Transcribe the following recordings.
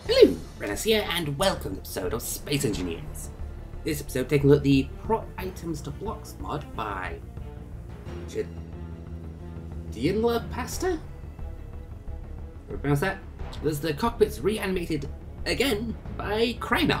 Hello, Renas here, and welcome to this episode of Space Engineers. This episode taking a look at the Prop Items to Blocks mod by Jadinla Pasta? How to pronounce that? There's the cockpits reanimated again by Krynok.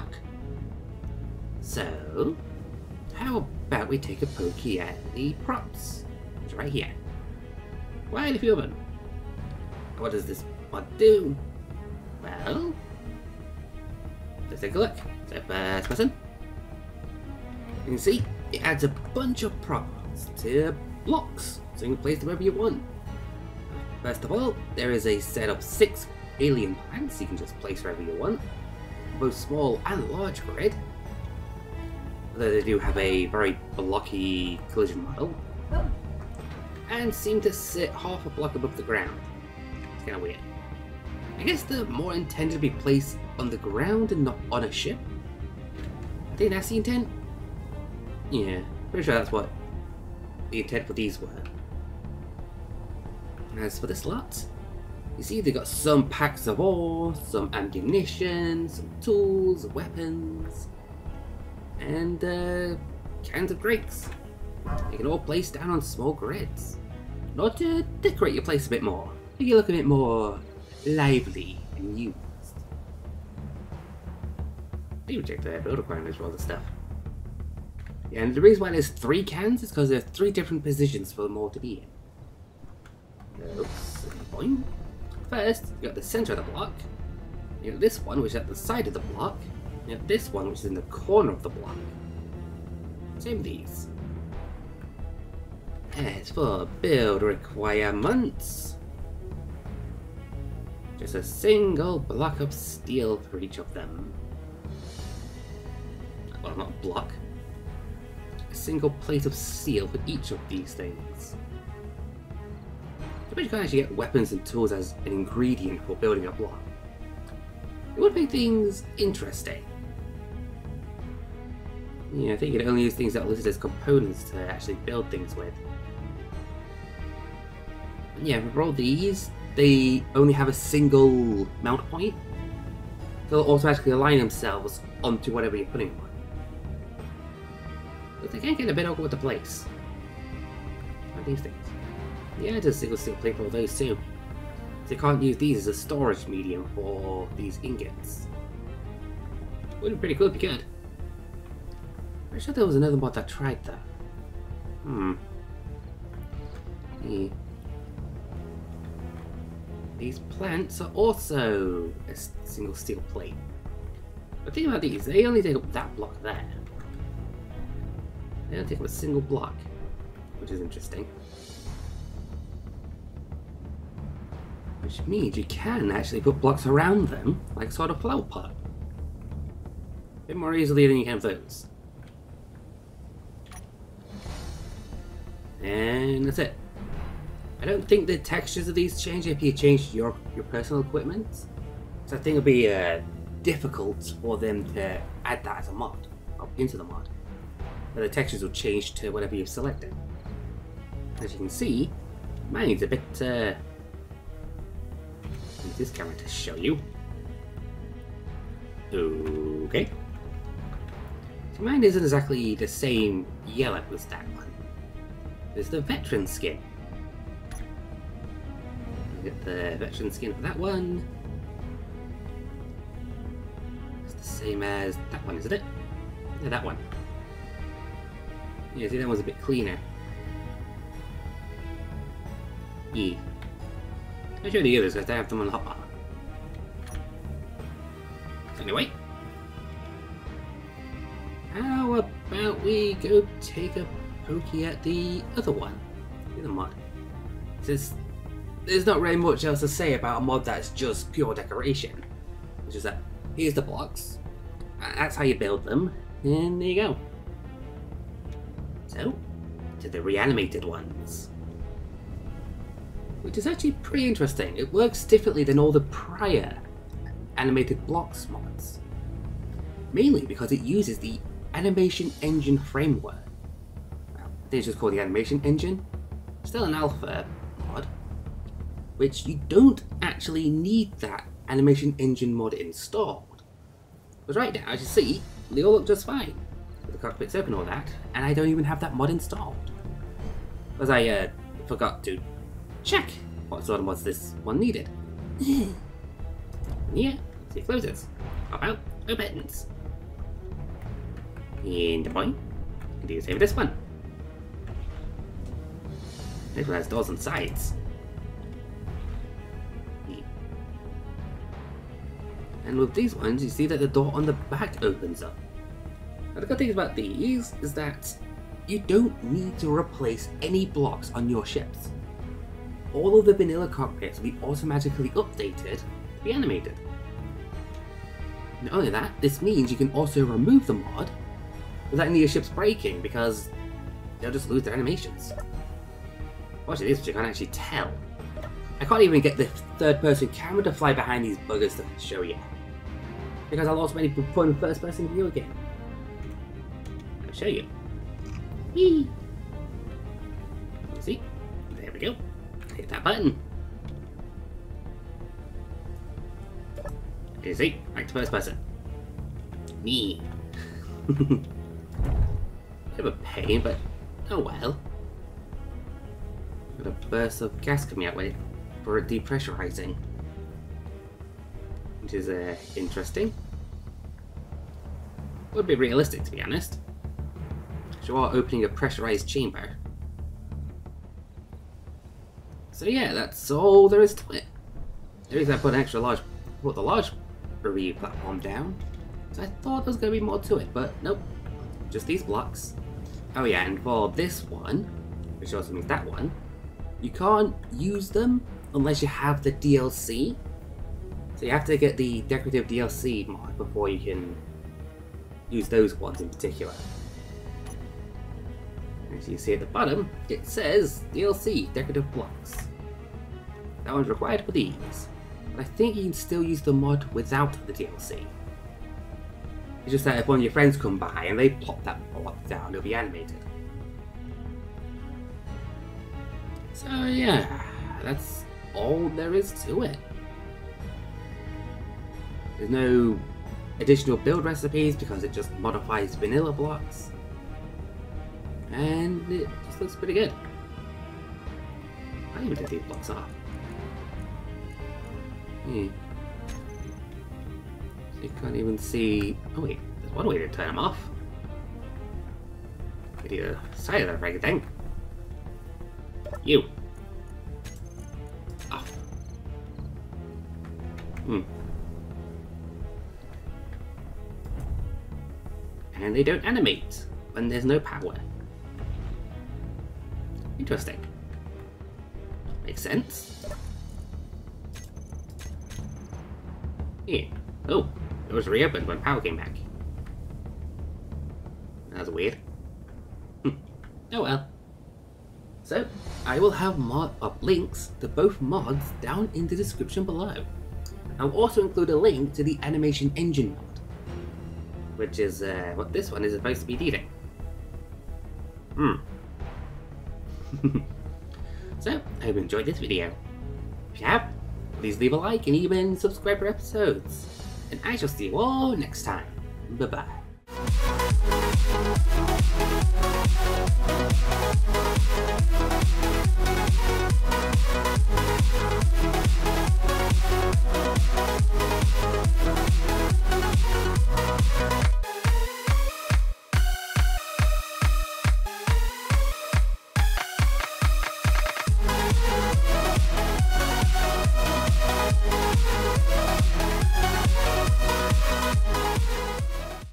So, how about we take a pokey at the props? It's right here. Quite a few of them. What does this mod do? Well, let's take a look. So first person, you can see it adds a bunch of props to blocks, so you can place them wherever you want. First of all, there is a set of 6 alien plants you can just place wherever you want, both small and large grid. Although they do have a very blocky collision model, and seem to sit half a block above the ground. It's kind of weird. I guess they're more intended to be placed on the ground and not on a ship. I think that's the intent. Yeah, pretty sure that's what the intent for these were. As for the slots, you see they got some packs of ore, some ammunition, some tools, weapons, and cans of drinks. They can all place down on small grids. Not to decorate your place a bit more, make it look a bit more lively and used. Even check the build requirements for all this stuff. Yeah, and the reason why there's 3 cans is because there are 3 different positions for them all to be in. Oops, point. First, you got the center of the block. You got this one, which is at the side of the block. You got this one, which is in the corner of the block. Same with these. As for build requirements, just a single block of steel for each of them. Well, not a block. A single plate of steel for each of these things. But you can actually get weapons and tools as an ingredient for building a block. It would make things interesting. Yeah, I think you can only use things that are listed as components to actually build things with. Yeah, for all these, they only have a single mount point. So they'll automatically align themselves onto whatever you're putting on. But they can get a bit awkward to place. What are these things? Yeah, there's a single steel plate for all those too. So you can't use these as a storage medium for these ingots. Would be pretty cool if you could. I'm sure there was another mod that tried that. Yeah. These plants are also a single steel plate. But think about these, they only take up that block there. They only take up a single block, which is interesting. Which means you can actually put blocks around them, like sort of flower pot. A bit more easily than you can with those. And that's it. I don't think the textures of these change if you change your personal equipment. So I think it'll be difficult for them to add that as a mod, or into the mod. But the textures will change to whatever you've selected. As you can see, mine's a bit use this camera to show you. Okay. So mine isn't exactly the same yellow as that one. There's the veteran skin. You get the veteran skin for that one. It's the same as that one, isn't it? Yeah, that one. Yeah, see, that one's a bit cleaner. Yeah. I'll show you the others because I have them on the hotbar. Anyway, how about we go take a pokey at the other one, the other mod? There's not really much else to say about a mod that's just pure decoration. It's just that here's the blocks, that's how you build them, and there you go. So, to the reanimated ones. Which is actually pretty interesting. It works differently than all the prior animated blocks mods. Mainly because it uses the Animation Engine framework. Well, I think it's just called the Animation Engine. Still an alpha mod, which you don't actually need that animation engine mod installed. Because right now, as you see, they all look just fine. With the cockpits open and all that, and I don't even have that mod installed. Because I forgot to check what sort of mods this one needed. Yeah, see it closes. Pop out, opens. And the point. Do the same with this one. This one has doors on sides. And with these ones, you see that the door on the back opens up. Now the good thing about these is that you don't need to replace any blocks on your ships. All of the vanilla cockpits will be automatically updated to be animated. Not only that, this means you can also remove the mod without any of your ships breaking, because they'll just lose their animations. Watch this, which I can't actually tell. I can't even get the third-person camera to fly behind these buggers to show you, because I lost many fun first-person view again. I'll show you. Whee! You see? There we go. Hit that button. You see? Back to first person. Me. Bit of a pain, but oh well. Got a burst of gas coming out with it for depressurizing, which is interesting. Would be realistic, to be honest. You are opening a pressurized chamber. So yeah, that's all there is to it. The reason I put the large review platform down, so I thought there was going to be more to it, but nope. Just these blocks. Oh yeah, and for this one, which also means that one, you can't use them unless you have the DLC. So you have to get the decorative DLC mod before you can use those ones in particular. As you see at the bottom, it says DLC decorative blocks. That one's required for these, but I think you can still use the mod without the DLC. It's just that if one of your friends come by and they pop that block down, it'll be animated. So yeah, that's all there is to it. There's no additional build recipes because it just modifies vanilla blocks. And it just looks pretty good. I even did these blocks off. Yeah. So you can't even see. Oh wait, there's one way to turn them off. Get either side of that freaking thing. You. Off. And they don't animate when there's no power. Interesting. Makes sense. Yeah. Oh, it was reopened when power came back. That was weird. Oh well. So, I will have links to both mods down in the description below. I'll also include a link to the animation engine mod, which is what this one is supposed to be needing. So, I hope you enjoyed this video. If you have, please leave a like and even subscribe for episodes. And I shall see you all next time. Bye bye.